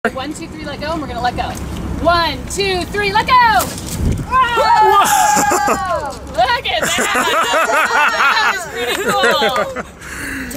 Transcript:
1, 2, 3, let go, and we're gonna let go. 1, 2, 3, let go! Whoa! Whoa! Look at that! That was pretty cool.